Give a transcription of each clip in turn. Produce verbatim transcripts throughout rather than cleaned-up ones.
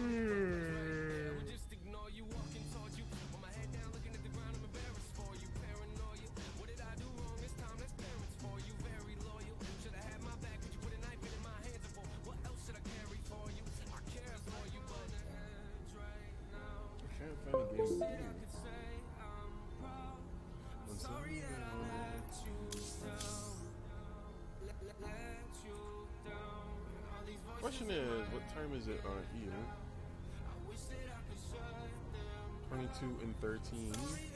Question is, what time is it on here? twenty-two and thirteen.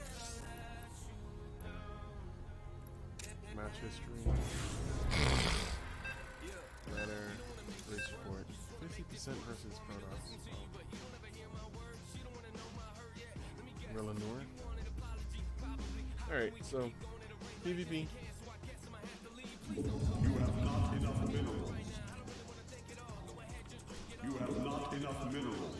Match history. Letter. Race sport. fifty percent versus products. Rellanor. Alright, so PvP. You have not enough minerals. You have not enough minerals.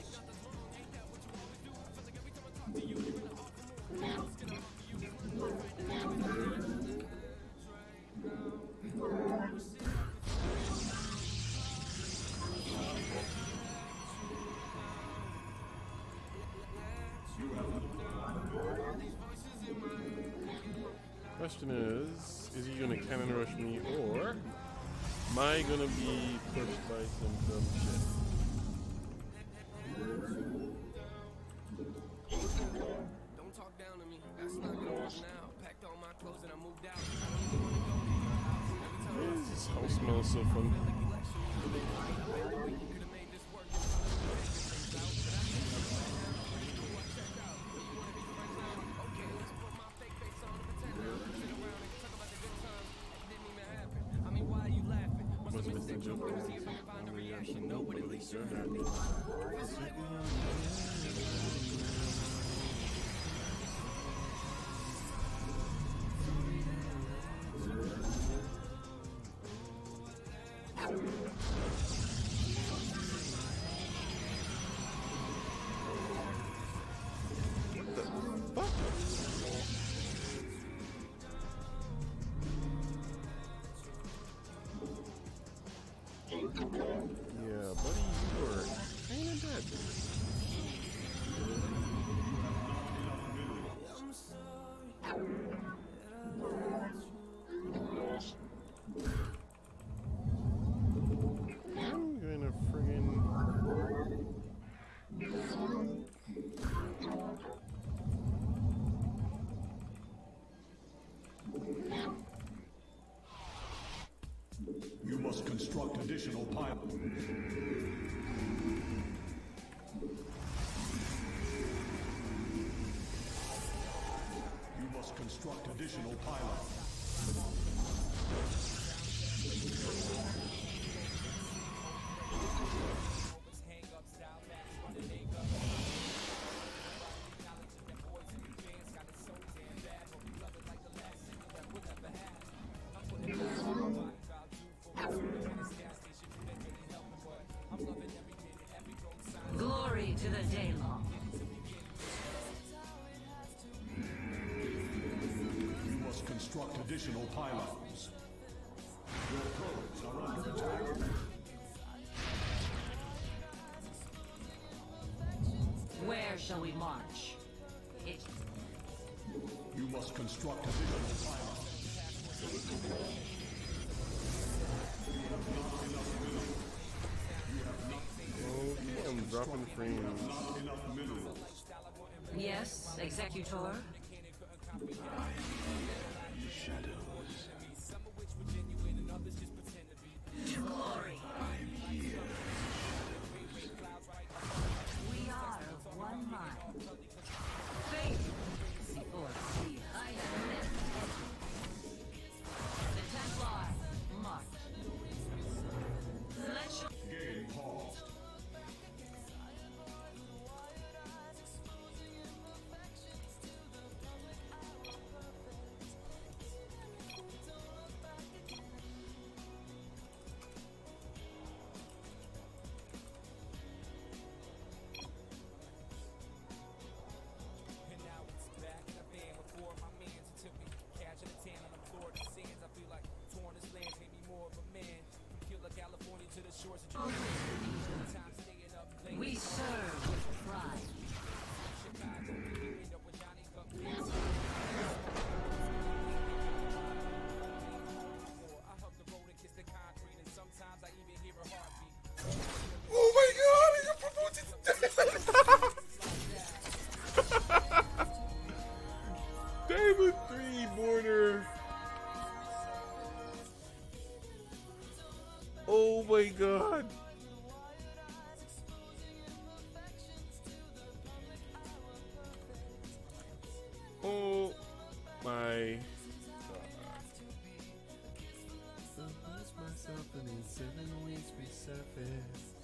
Question is, is he gonna cannon rush me, or am I gonna be pushed by some dumb shit? Don't talk down to me. That's not gonna work now. Packed all my clothes and I moved out. This house smells so fun. Must have been joke. No, but at least you're happy. Yeah, buddy, you are kinda dead. I'm gonna friggin' You must construct additional pylons. You must construct additional pylons. Glory to the day long. You must construct additional pylons. Your coahes are under attack. Where shall we march? It. You must construct additional pylons. okay, I'm dropping frames. Not enough minerals. Yes, Executor. Shadows. To glory. We are of one mind. Faith. Or see higher lift. The Templar. March. Let your Game paused. We serve with pride. Oh my god, I got promoted to Diamond three border. Oh my god. Oh my god. I lose myself and in seven weeks resurface.